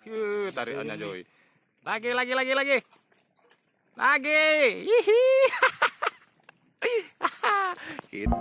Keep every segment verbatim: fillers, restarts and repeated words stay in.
Yuk, tarikannya Joy. Lagi, lagi, lagi, lagi. Lagi. Hihi. Gitu.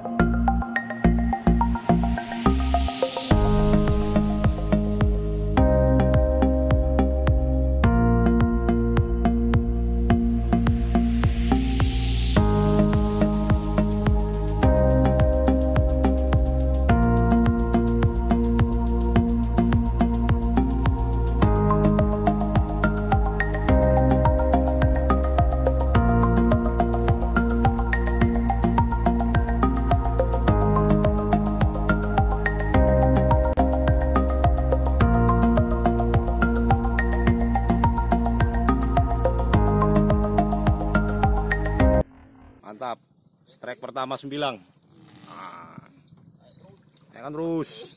Mantap, strike pertama sembilang. Nah, ya kan terus.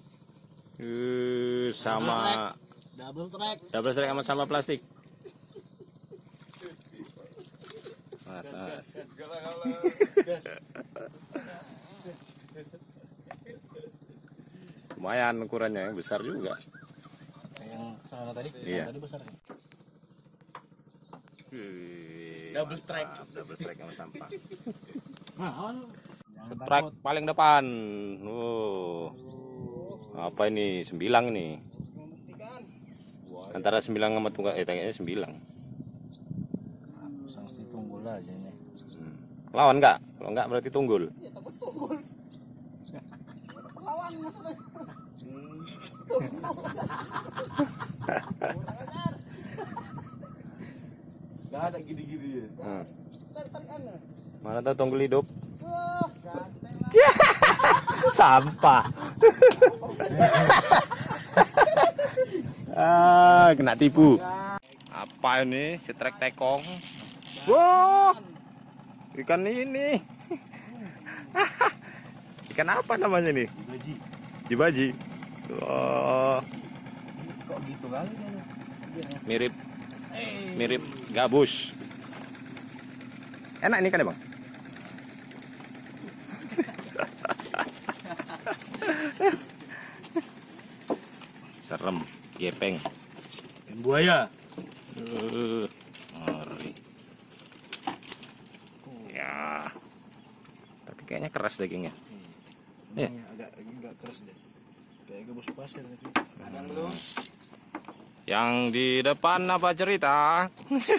Uh, sama double strike, double strike sama sama plastik. Mas, mas. Lumayan ukurannya, besar juga. Yang sana tadi, iya. yang tadi besar. Wih, Double strike, mantap. Double strike sama sampah. Nah, Strike paling depan. Oh, apa ini? Sembilang ini. Antara sembilang sama tunggal, eh tengahnya sembilang. sanksi tunggul aja ini. Hmm. Lawan nggak? Kalau nggak berarti tunggul. Iya, takut tunggul. Lawan maksudnya. Gak ada gini-gini ya. Hmm. Mana tahu tunggul hidup? Sampah. Ah, kena tipu. Apa ini? Strike tekong. Wow, ikan ini. Ikan apa namanya nih? Jibaji. Jibaji. Oh, Kok gitu kali? mirip mirip gabus. Enak nih kan ya bang? Serem, gepeng. Buaya. Uh, ngeri. Ya, tapi kayaknya keras dagingnya. Iya. Agak agak keras deh. Kayak gabus pasir tapi. Kadang belum. Yang di depan apa cerita?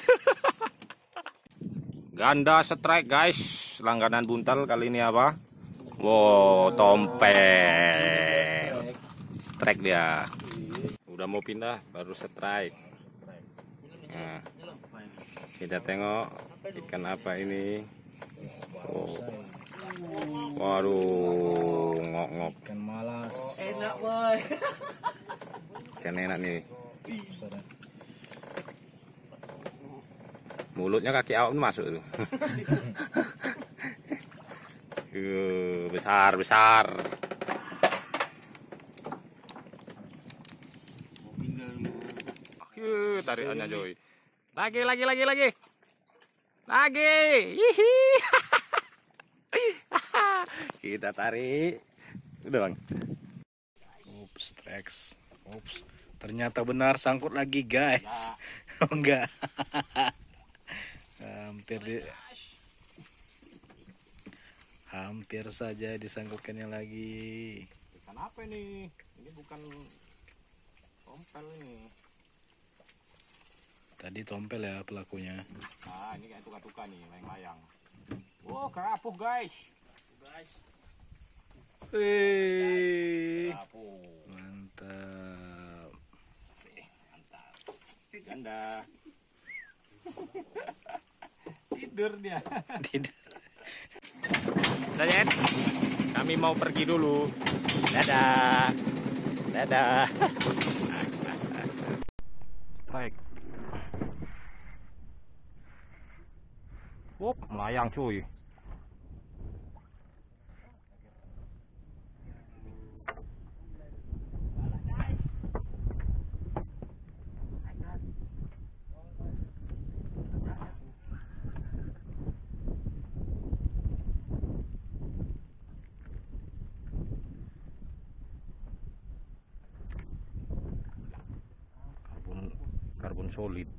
Ganda strike guys, langganan buntal kali ini apa? Wow, tompel. Strike dia. Udah mau pindah baru strike. Nah, kita tengok ikan apa ini. Oh. Waduh, ngok-ngok. Ikan malas. Enak boy. Ikan enak nih. Mulutnya kaki awak masuk tuh. uh, besar besar. Uh, tarikannya Joy. Lagi lagi lagi lagi. Lagi. Hihi. Kita tarik. Udah bang. Ups, Rex. Ups. Ternyata benar sangkut lagi guys. Oh enggak. Hampir di Hampir saja disangkutkannya lagi. Ikan apa ini? Ini bukan tompel ini. Tadi tompel ya pelakunya. Nah, ini kayak tuka-tuka nih, layang-layang. Oh, kerapuh guys. Guys. Wih. Kerapuh. Mantap. Sih, mantap. Ganda. Tidur dia. Tidak. Dadah, kami mau pergi dulu. Dadah. Dadah. Baik. Wop, melayang cuy. daun solid.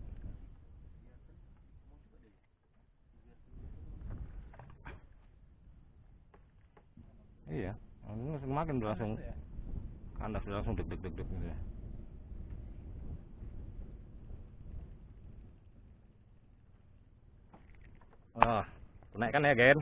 Iya, semakin langsung kandas langsung deg deg deg deg gitu. Ah, naikkan ya, Gen.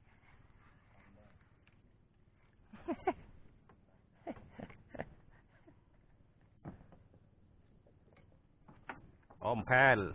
Ompel.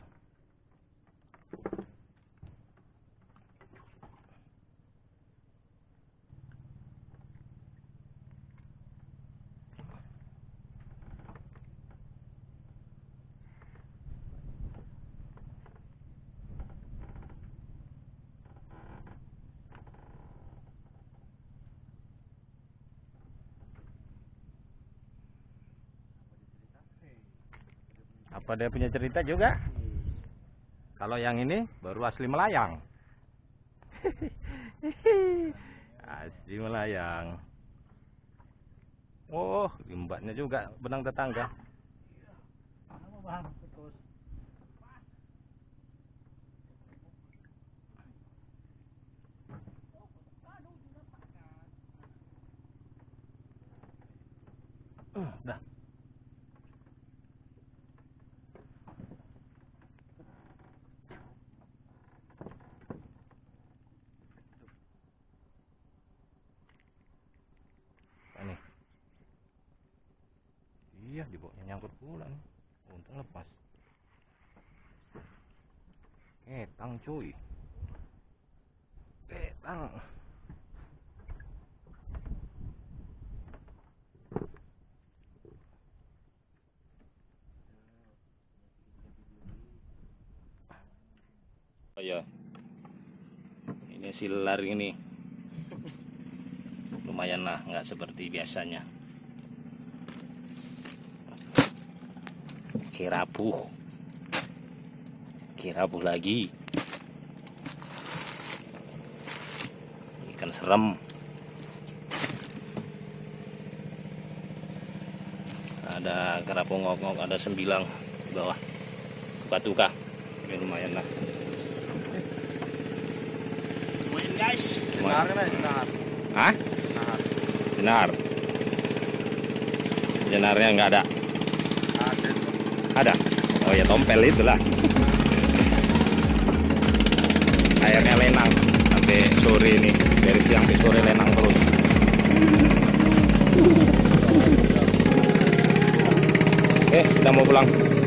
Apa dia punya cerita juga? Kalau yang ini baru asli melayang. Asli melayang. Oh, limbahnya juga benang tetangga. Uh, dah. Ini. Iya, di bawahnya nyangkut pula nih. Untung lepas. Ketang cuy. Ketang. Oh ya, ini silar ini lumayan lah, nggak seperti biasanya. Kirapuh, kirapuh lagi. Ikan serem. Ada kerapu ngok-ngok, ada sembilang di bawah. Tuka-tuka. Ini lumayan lah. Lumayan guys. Benar kan jenar. Hah? Jenar. Jenar. Jenarnya nggak ada. Ada. Ada. Oh ya, tompel itulah. Airnya lenang sampai sore ini. Dari siang sampai sore lenang terus. Oke, kita mau pulang.